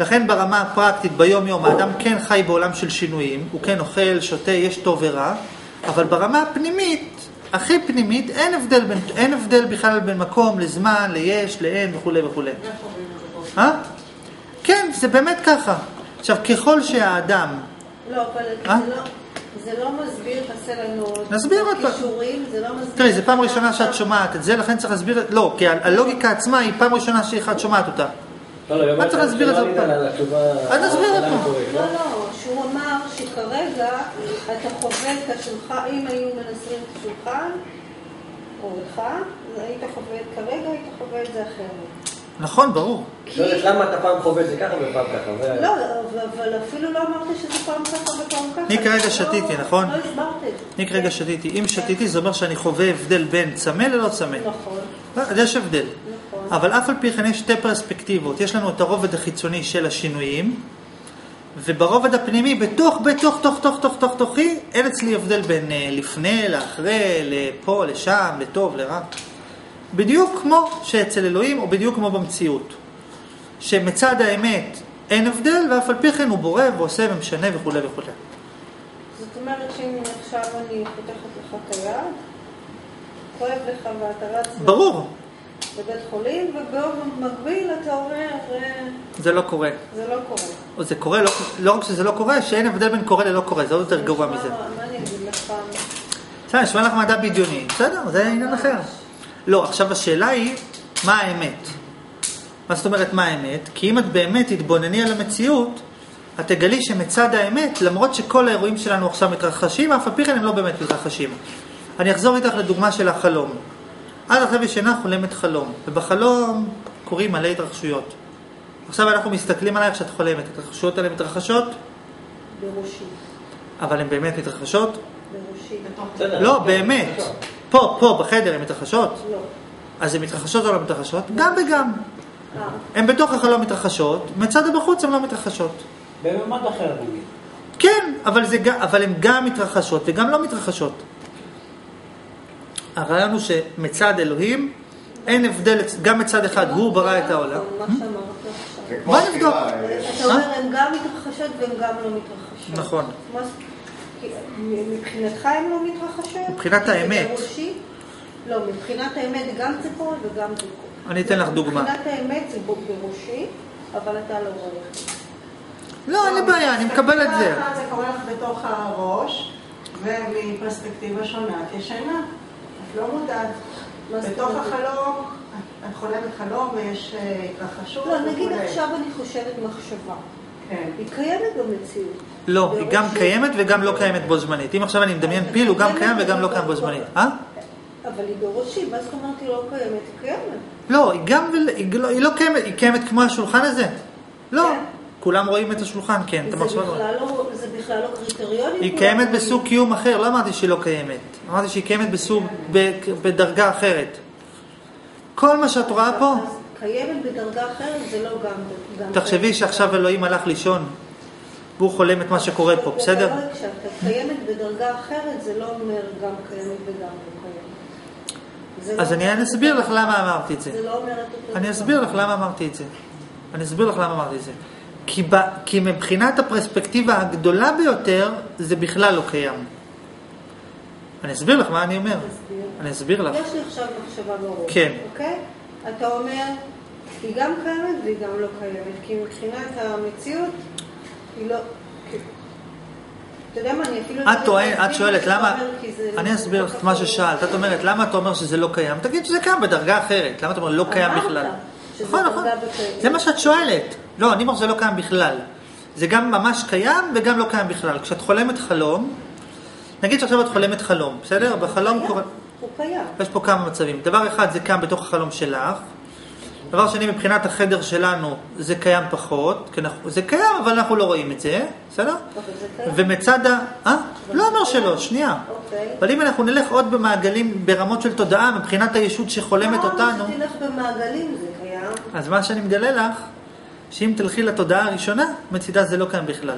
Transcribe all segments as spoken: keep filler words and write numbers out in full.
לכן ברמה הפרקטית ביום יום האדם כן חי בעולם של שינויים, הוא כן אוכל, שותה, יש טוב ורע, אבל ברמה הפנימית, הכי פנימית, אין הבדל, בין, אין הבדל בכלל בין מקום לזמן, ליש, לאין וכו' וכו'. אה? כן, זה באמת ככה. עכשיו, ככל שהאדם... לא, אבל אה? זה לא... זה לא מסביר, תעשה לנו נסביר את קישורים, זה לא מסביר... תראי, זה פעם ראשונה שאת שומעת את זה, לכן צריך להסביר את... לא, כי הלוגיקה עצמה היא פעם ראשונה שאחד שומעת אותה. לא, לא, מה צריך להסביר את זה עוד פעם? אז נסביר את זה. לא, לא, שהוא אמר שכרגע אתה חווה את השולחן, אם היו מנסים את השולחן, או לך, היית חווה את כרגע, היית חווה את זה אחרת. נכון, ברור. שואלת למה אתה פעם חווה את זה ככה ופעם ככה? לא, אבל אפילו לא אמרת שזה פעם ככה ופעם ככה. אני כרגע שתיתי, נכון? לא הסברת את זה. אני כרגע שתיתי. אם שתיתי זה אומר שאני חווה הבדל בין צמא ללא צמא. נכון. יש הבדל. נכון. אבל אף על פי כן יש שתי פרספקטיבות. יש לנו את הרובד החיצוני של השינויים, וברובד הפנימי, בתוך, בתוך, תוך, תוך, תוך, תוך, תוכי, אין אצלי הבדל בין לפני, לאחרי, לפה, לשם, לטוב, לרע. בדיוק כמו שאצל אלוהים, או בדיוק כמו במציאות. שמצד האמת אין הבדל, ואף על פי כן הוא בורא ועושה ומשנה וכו' וכו'. זאת אומרת שאם עכשיו אני פותחת לך את היד, כואב לך ואתה רץ... ברור. בבית חולים, ובמקביל אתה אומר... זה לא קורה. זה לא קורה. או זה קורה, לא, לא רק שזה לא קורה, שאין הבדל בין קורה ללא קורה, זה עוד יותר גרוע מזה. מה אני אגיד לך? בסדר, נשמע לך מדע בדיוני. בסדר, זה עניין אחר. לא, עכשיו השאלה היא, מה האמת? מה זאת אומרת מה האמת? כי אם את באמת תתבונני על המציאות, את תגלי שמצד האמת, למרות שכל האירועים שלנו עכשיו מתרחשים, אף על פי כן הם לא באמת מתרחשים. אני אחזור איתך לדוגמה של החלום. עד עכשיו ישנה חולמת חלום, ובחלום קוראים מלא התרחשויות. עכשיו אנחנו מסתכלים עלייך שאת חולמת, התרחשויות האלה מתרחשות? בראשי. אבל הן באמת מתרחשות? בראשי. לא, באמת. פה, פה, בחדר, הן מתרחשות? לא. אז הן מתרחשות או לא מתרחשות? גם וגם. הן בתוך החלום מתרחשות, מצד הבחוץ הן לא מתרחשות. בממד אחר נגיד. כן, אבל, זה, אבל הן גם מתרחשות וגם לא מתרחשות. הרעיון הוא שמצד אלוהים אין הבדל, גם מצד אחד הוא ברא את העולם. מה שאמרת עכשיו. בוא נבדוק. אתה אומר, הן גם מתרחשות והן גם לא מתרחשות. נכון. מבחינתך הן לא מתרחשות? מבחינת האמת. לא, מבחינת האמת גם זה קורה וגם זה קורה. אני אתן לך דוגמה. מבחינת האמת זה בראשי, אבל אתה לא רואה. לא, אין לי בעיה, אני מקבל את זה. זה קורה לך בתוך הראש, ומפרספקטיבה שונה את ישנה. את לא מודעת. בתוך החלום, את חולמת חלום ויש התרחשות. לא, נגיד עכשיו אני חושבת מחשבה. היא קיימת במציאות. לא, היא גם קיימת וגם לא קיימת בו זמנית. אם עכשיו אני מדמיין פיל, הוא גם קיים וגם לא קיים בו זמנית. אה? אבל היא בראשי, מה זאת אומרת היא לא קיימת? היא קיימת. לא, היא גם, היא לא קיימת, היא קיימת כמו השולחן הזה. לא, כולם רואים את השולחן, כן. זה בכלל לא קריטריוני. היא קיימת בסוג קיום אחר, לא אמרתי שהיא לא קיימת. אמרתי שהיא קיימת בסוג, בדרגה אחרת. כל מה שאת רואה פה... קיימת בדרגה אחרת, זה לא גם... תחשבי שעכשיו אלוהים הלך לישון, והוא חולם את מה שקורה פה, בסדר? כשאתה קיימת בדרגה אחרת, זה לא אומר גם קיימת וגם לא קיימת. אז אני אסביר לך למה אמרתי את זה. זה לא אומר את אותו... אני אסביר לך למה אמרתי את זה. אני אסביר לך למה אמרתי את זה. כי, ב, כי מבחינת הפרספקטיבה הגדולה ביותר, זה בכלל לא קיים. אני אסביר לך מה אני אומר. אסביר. אני אסביר לך. יש לי עכשיו מחשבה בראש. כן. אוקיי? אתה אומר, היא גם קיימת והיא גם לא קיימת. כי מבחינת המציאות, היא לא... אתה יודע מה, אני אפילו... את טוענת, את שואלת, למה... אני אסביר לך מה ששאלת. את אומרת, למה אתה אומר שזה לא קיים? תגיד שזה קיים בדרגה אחרת. למה אתה אומר, לא קיים בכלל? נכון, נכון. זה מה שאת שואלת. לא, אני אומר שזה לא קיים בכלל. זה גם ממש קיים וגם לא קיים בכלל. כשאת חולמת חלום, נגיד שעכשיו את חולמת חלום, בסדר? בחלום קורה... הוא קיים. יש פה כמה מצבים. דבר אחד, זה קיים בתוך החלום שלך. דבר שני, מבחינת החדר שלנו, זה קיים פחות. זה קיים, אבל אנחנו לא רואים את זה. בסדר? ומצד ה... אה? לא אומר שלא, שנייה. אבל אם אנחנו נלך עוד במעגלים, ברמות של תודעה, מבחינת הישות שחולמת אותנו... לא, שתלך במעגלים, זה קיים. אז מה שאני מגלה לך, שאם תלכי לתודעה הראשונה, מצידה זה לא קיים בכלל.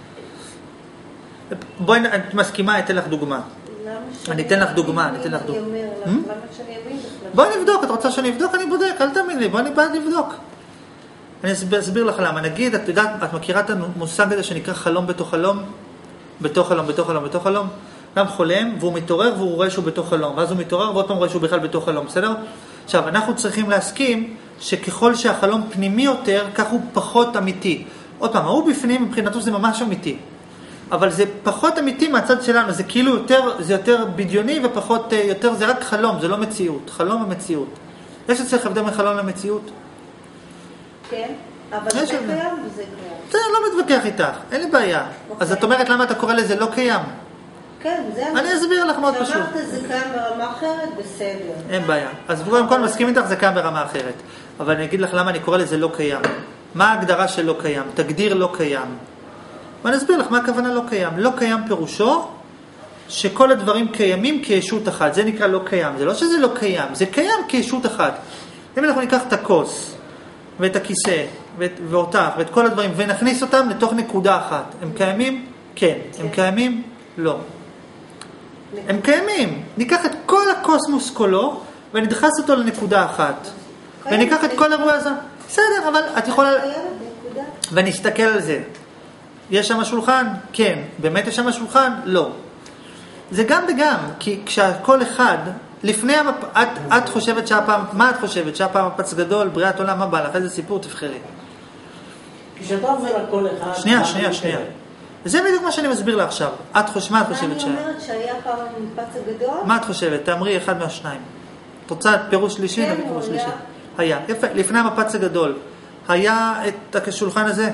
בואי, את מסכימה, אתן לך דוגמה. אני אתן לך דוגמה, אני אתן לך דוגמה. למה שאני אבין בכלל? בואי נבדוק, את רוצה שאני אבדוק? אני בודק, אל תאמין לי, בואי נבדוק. אני אסביר, אסביר לך למה. נגיד, את יודעת, את מכירה את המושג הזה שנקרא חלום בתוך חלום? בתוך חלום, בתוך חלום, בתוך חלום. אדם חולם והוא מתעורר והוא רואה שהוא בתוך חלום, ואז הוא מתעורר ועוד פעם רואה שהוא בכלל בתוך חלום, בסדר? עכשיו, אנחנו צריכים להסכים שככל שהחלום פנימי יותר, כך הוא פחות אמיתי. עוד פעם, הוא בפנים, מבחינתו זה ממש אמיתי. אבל זה פחות אמיתי מהצד שלנו, זה כאילו יותר, זה יותר בדיוני ופחות, יותר, זה רק חלום, זה לא מציאות. חלום ומציאות. יש אצלך הבדל מחלום למציאות? כן, אבל זה קיים וזה קיים. זה לא מתווכח איתך, אין לי בעיה. אז את אומרת למה אתה קורא לזה לא קיים? כן, זה... אני אסביר לך מאוד פשוט. שאמרת זה קיים ברמה אחרת, בסדר. אין בעיה. אז קודם כל מסכים איתך, זה קיים ברמה אחרת. אבל אני אגיד לך למה אני קורא לזה לא קיים. מה ההגדרה של לא קיים? תגדיר לא קיים. ואני אסביר לך מה הכוונה לא קיים. לא קיים פירושו שכל הדברים קיימים כישות אחת. זה נקרא לא קיים. זה לא שזה לא קיים, זה קיים כישות אחת. אם אנחנו ניקח את הכוס ואת הכיסא ואת, ואותך ואת כל הדברים ונכניס אותם לתוך נקודה אחת. הם קיימים? כן. הם קיימים? לא. הם קיימים. ניקח את כל הקוסמוס כולו ונדחס אותו לנקודה אחת. וניקח את כל אירוע הזה. בסדר, אבל את יכולה... ונסתכל על זה. יש שם שולחן? כן. באמת יש שם שולחן? לא. זה גם וגם, כי כשכל אחד, לפני המפ... את, את חושבת שהפעם, מה את חושבת? שהפעם מפץ גדול, בריאת עולם, מה בא לך? איזה סיפור תבחרי. כשאתה אומר הכל אחד... שנייה, שנייה, שנייה. זה בדיוק מה שאני מסביר לה עכשיו. את חושבת, מה את חושבת שהיה? אני אומרת שהיה פעם המפץ הגדול. מה את חושבת? תאמרי אחד מהשניים. את רוצה פירוש שלישי? כן, פירוש הוא היה. שלישי. היה. יפה, לפני המפץ הגדול. היה את השולחן הזה?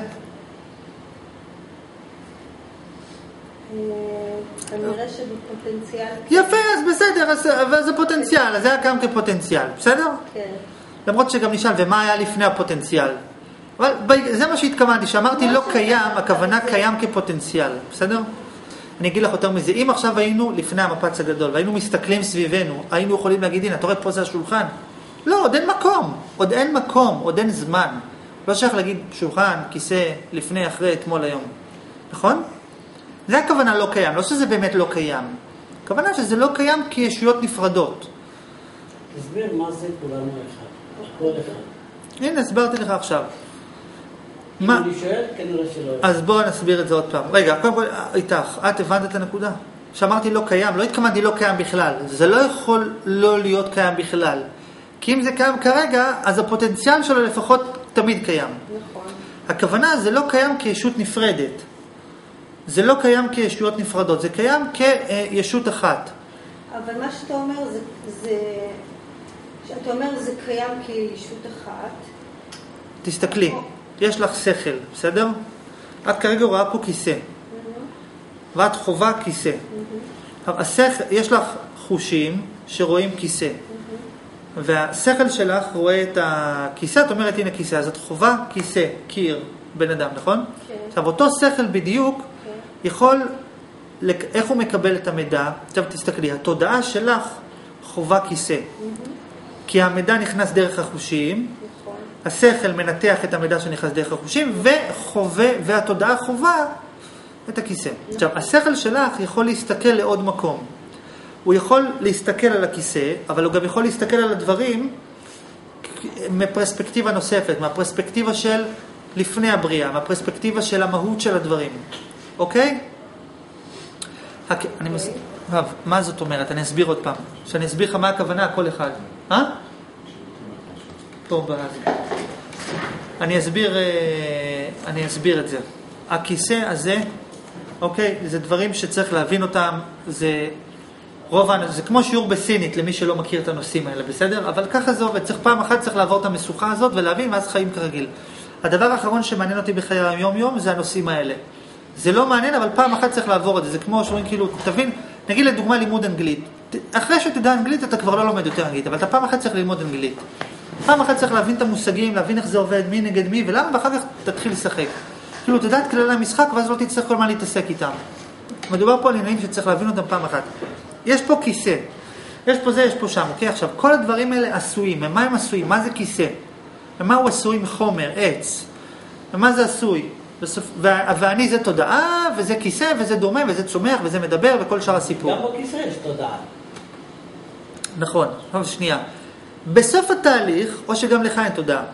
כנראה שבפוטנציאל... יפה, אז בסדר, אז, אבל זה פוטנציאל, אז זה היה קם כפוטנציאל, בסדר? כן. למרות שגם נשאל, ומה היה לפני הפוטנציאל? אבל זה מה שהתכוונתי, שאמרתי לא קיים, הכוונה קיים כפוטנציאל, בסדר? אני אגיד לך יותר מזה, אם עכשיו היינו לפני המפץ הגדול, והיינו מסתכלים סביבנו, היינו יכולים להגיד, הנה, אתה רואה פה זה השולחן? לא, עוד אין מקום, עוד אין מקום, עוד אין זמן. לא שייך להגיד שולחן, כיסא, לפני, אחרי, אתמול, היום. נכון? זה הכוונה לא קיים, לא שזה באמת לא קיים. הכוונה שזה לא קיים כישויות נפרדות. תסביר מה זה כולנו אחד, כל אחד. הנה, הסברתי לך עכשיו. אם מה? אני שואל, כנראה שלא. אז בואו נסביר את זה עוד פעם. רגע, קודם כל, איתך, את הבנת את הנקודה? שאמרתי לא קיים, לא התכוונתי לא קיים בכלל. זה לא יכול לא להיות קיים בכלל. כי אם זה קיים כרגע, אז הפוטנציאל שלו לפחות תמיד קיים. נכון. הכוונה זה לא קיים כישות נפרדת. זה לא קיים כישויות נפרדות, זה קיים כישות אחת. אבל מה שאתה אומר זה, זה, שאתה אומר זה קיים כישות אחת. תסתכלי, יש לך שכל, בסדר? את כרגע רואה פה כיסא. ואת חובה כיסא. השכל, יש לך חושים שרואים כיסא. והשכל שלך רואה את הכיסא, את אומרת הנה כיסא, אז את חובה כיסא, קיר, בן אדם, נכון? כן. עכשיו אותו שכל בדיוק יכול, איך הוא מקבל את המידע? עכשיו תסתכלי, התודעה שלך חובה כיסא. כי המידע נכנס דרך החושים, השכל מנתח את המידע שנכנס דרך החושים, וחובה, והתודעה חובה את הכיסא. עכשיו, השכל שלך יכול להסתכל לעוד מקום. הוא יכול להסתכל על הכיסא, אבל הוא גם יכול להסתכל על הדברים מפרספקטיבה נוספת, מהפרספקטיבה של לפני הבריאה, מהפרספקטיבה של המהות של הדברים. אוקיי? אני מס... מה זאת אומרת? אני אסביר עוד פעם. שאני אסביר לך מה הכוונה, כל אחד. אה? טוב, אני אסביר, אני אסביר את זה. הכיסא הזה, אוקיי, זה דברים שצריך להבין אותם, זה רוב האנשים, זה כמו שיעור בסינית למי שלא מכיר את הנושאים האלה, בסדר? אבל ככה זה עובד, צריך פעם אחת צריך לעבור את המשוכה הזאת ולהבין ואז חיים כרגיל. הדבר האחרון שמעניין אותי בחיי היום יום זה הנושאים האלה. זה לא מעניין, אבל פעם אחת צריך לעבור את זה. זה כמו שאומרים, כאילו, תבין, נגיד לדוגמה לימוד אנגלית. אחרי שתדע אנגלית, אתה כבר לא לומד יותר אנגלית, אבל אתה פעם אחת צריך ללמוד אנגלית. פעם אחת צריך להבין את המושגים, להבין איך זה עובד, מי נגד מי, ולמה, ואחר כך תתחיל לשחק. כאילו, תדע את כללי המשחק, ואז לא תצטרך כל מה להתעסק איתם. מדובר פה על עניינים שצריך להבין אותם פעם אחת. יש פה כיסא. יש פה זה, יש פה שם. אוקיי? עכשיו, כל הדברים האלה עשויים. ממה הם עשויים? מה זה כיסא? ומה הוא עשוי מחומר, עץ? ומה זה עשוי? ואני זה תודעה, וזה כיסא, וזה דומה, וזה צומח, וזה מדבר, וכל שאר הסיפור. גם בכיסא יש תודעה. נכון, אבל שנייה. בסוף התהליך, או שגם לך אין תודעה,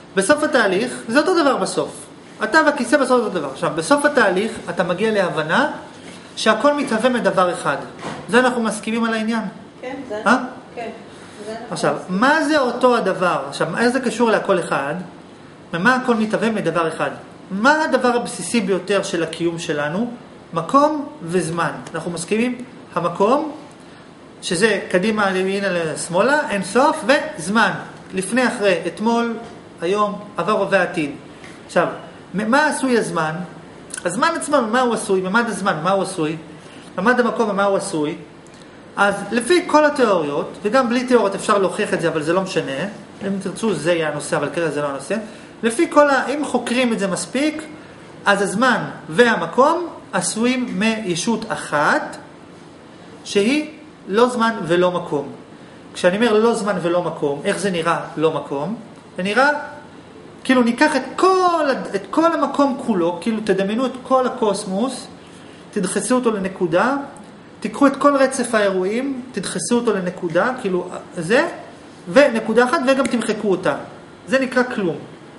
בסוף התהליך, זה אותו דבר בסוף. אתה והכיסא בסוף אותו דבר. עכשיו, בסוף התהליך אתה מגיע להבנה שהכל מתהווה מדבר אחד. זה אנחנו מסכימים על העניין. כן, זה... אה? כן. זה עכשיו, מה זה אותו הדבר? עכשיו, איך זה קשור לכל אחד? ומה הכל מתהווה מדבר אחד? מה הדבר הבסיסי ביותר של הקיום שלנו? מקום וזמן. אנחנו מסכימים? המקום, שזה קדימה, ימינה לשמאלה, אין סוף, וזמן. לפני, אחרי, אתמול, היום, עבר ועתיד. עכשיו, מה עשוי הזמן? הזמן עצמו, מה הוא עשוי? ממד הזמן, מה הוא עשוי? ממד המקום, מה הוא עשוי? אז לפי כל התיאוריות, וגם בלי תיאוריות אפשר להוכיח את זה, אבל זה לא משנה. אם תרצו, זה יהיה הנושא, אבל כרגע זה לא הנושא. לפי כל ה... אם חוקרים את זה מספיק, אז הזמן והמקום עשויים מישות אחת, שהיא לא זמן ולא מקום. כשאני אומר לא זמן ולא מקום, איך זה נראה לא מקום? זה נראה, כאילו ניקח את כל, את כל המקום כולו, כאילו תדמיינו את כל הקוסמוס, תדחסו אותו לנקודה, תיקחו את כל רצף האירועים, תדחסו אותו לנקודה, כאילו זה, ונקודה אחת, וגם תמחקו אותה. זה נקרא כלום.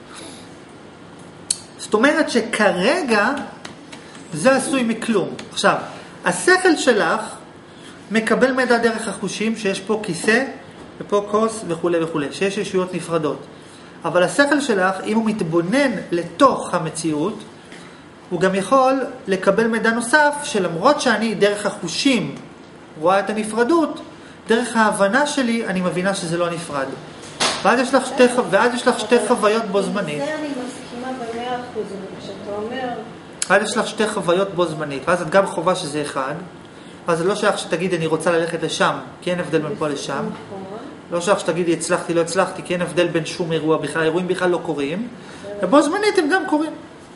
זאת אומרת שכרגע זה עשוי מכלום. עכשיו, השכל שלך מקבל מידע דרך החושים, שיש פה כיסא ופה כוס וכו' וכו', שיש ישויות נפרדות. אבל השכל שלך, אם הוא מתבונן לתוך המציאות, הוא גם יכול לקבל מידע נוסף, שלמרות שאני דרך החושים רואה את הנפרדות, דרך ההבנה שלי אני מבינה שזה לא נפרד. ואז יש לך שתי, ואז יש לך שתי חוויות בו זמנית. זה אני מסכימה במאה אחוז, כשאתה אומר... ואז יש לך שתי חוויות בו זמנית, ואז את גם חובה שזה אחד, אז זה לא שייך שתגיד אני רוצה ללכת לשם, כי אין הבדל בין פה לשם. לא שייך שתגידי הצלחתי, לא הצלחתי, כי אין הבדל בין שום אירוע בכלל, אירועים בכלל לא קורים, ובו זמנית הם גם קורים.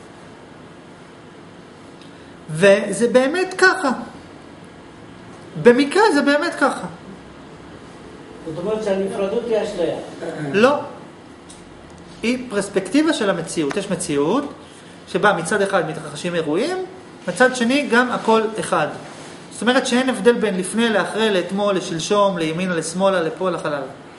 וזה באמת ככה. במקרה זה באמת ככה. זאת אומרת שהנפרדות היא אשליה. לא. היא פרספקטיבה של המציאות. יש מציאות שבה מצד אחד מתרחשים אירועים, מצד שני גם הכל אחד. זאת אומרת שאין הבדל בין לפני, לאחרי, לאתמול, לשלשום, לימינה, לשמאלה, לפה, לחלל.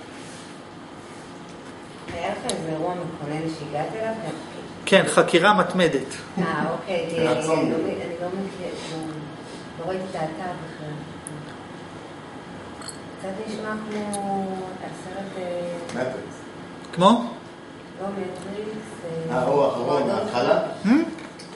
היה לך איזה אירוע מכונן שהגעת אליו? כן, חקירה מתמדת. אה, אוקיי, אני לא מכיר, לא ראיתי את האתר בכלל. קצת נשמע כמו הסרט... מטריקס. כמו? לא מטריקס. האור האחרון, ההתחלה? מועדון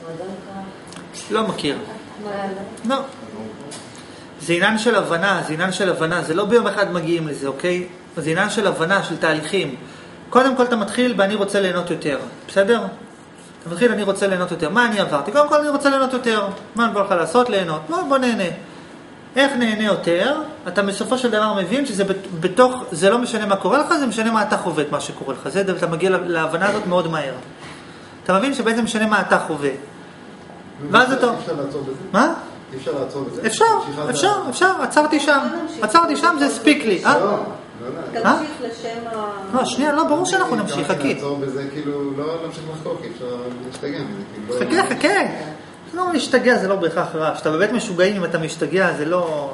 כך. לא מכיר. מה, לא? לא. זה עניין של הבנה, זה עניין של הבנה, זה לא ביום אחד מגיעים לזה, אוקיי? זה עניין של הבנה, של תהליכים. קודם כל אתה מתחיל באני רוצה ליהנות יותר, בסדר? אתה מתחיל אני רוצה ליהנות יותר. מה אני עברתי? קודם כל אני רוצה ליהנות יותר. מה אני בא לך לעשות? ליהנות. בוא, בוא נהנה. איך נהנה יותר? אתה בסופו של דבר מבין שזה בתוך, זה לא משנה מה קורה לך, זה משנה מה אתה חווה את מה שקורה לך. זה, אתה מגיע להבנה הזאת מאוד מהר. אתה מבין שבעצם משנה מה אתה חווה. ואז אתה... אפשר לעצור בזה? מה? אי אפשר לעצור בזה? אפשר, אפשר, אפשר. עצרתי שם. עצרתי שם, זה הספיק לי. לא, לא, לא. תמשיך לשם ה... לא, שנייה, לא, ברור שאנחנו נמשיך, חכי. לעצור בזה, כאילו, לא נמשיך לחקור, כי אפשר להשתגע. חכה, חכה. לא, להשתגע זה לא בהכרח רע. כשאתה בבית משוגעים, אם אתה משתגע, זה לא...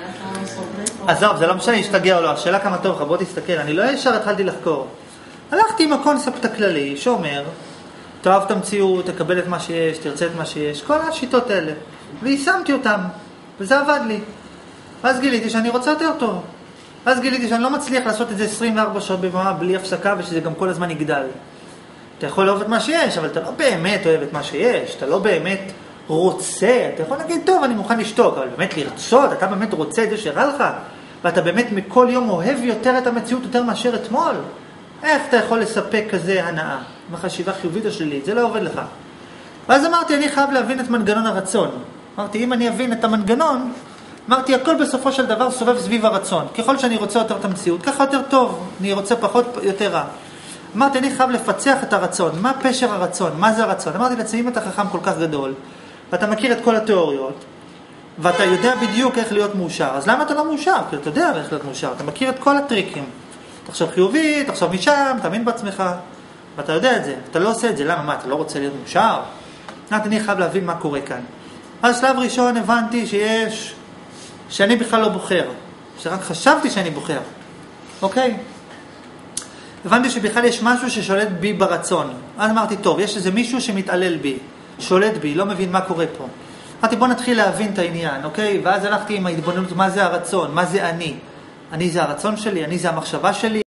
עזוב, זה לא משנה להשתגע או לא. השאלה כמה טוב לך, בוא תסתכל. אני לא ישר התחלתי לחקור. הלכתי עם הקונספט הכללי, שאומר, תאהב את המציאות, תקבל את מה שיש, תרצה את מה שיש, כל השיטות האלה. ויישמתי אותם, וזה עבד לי. ואז גיליתי שאני רוצה יותר טוב. ואז גיליתי שאני לא מצליח לעשות את זה עשרים וארבע שעות ביממה בלי הפסקה, ושזה גם כל הזמן יגדל. אתה יכול לאהוב את מה שיש, אבל אתה לא באמת אוהב את מה שיש, אתה לא באמת רוצה, אתה יכול להגיד, טוב, אני מוכן לשתוק, אבל באמת לרצות, אתה באמת רוצה את זה שהראה לך, ואתה באמת מכל יום אוהב יותר את המציאות יותר מאשר אתמול. איך אתה יכול לספק כזה הנאה? מחשיבה חיובית או שלילית, זה לא עובד לך. ואז אמרתי, אני חייב להבין את מנגנון הרצון. אמרתי, אם אני אבין את המנגנון, אמרתי, הכל בסופו של דבר סובב סביב הרצון. ככל שאני רוצה יותר את המציאות, ככה יותר טוב, אני רוצה פחות, יותר רע. אמרתי, אני חייב לפצח את הרצון. מה פשר הרצון? מה זה הרצון? אמרתי לעצמי, אם אתה חכם כל כך גדול, ואתה מכיר את כל התיאוריות, ואתה יודע בדיוק איך להיות מאושר, אז למה אתה לא מאושר? כי אתה יודע איך להיות מאושר, אתה מכיר את כל הטריקים. תחשוב חיובי, תחשוב משם, תאמין בעצמך, ואתה יודע את זה. אתה לא עושה את זה, למה? מה, אתה לא רוצה להיות מאושר? אמרתי, אני חייב להבין מה קורה כאן. אז שלב ראשון הבנתי שיש, שאני בכלל לא בוחר, שרק חשבתי שאני בוחר. אוקיי? הבנתי שבכלל יש משהו ששולט בי ברצון. אז אמרתי, טוב, יש איזה מישהו שמתעלל בי, שולט בי, לא מבין מה קורה פה. אמרתי, בוא נתחיל להבין את העניין, אוקיי? ואז הלכתי עם ההתבוננות, מה זה הרצון, מה זה אני. אני זה הרצון שלי, אני זה המחשבה שלי.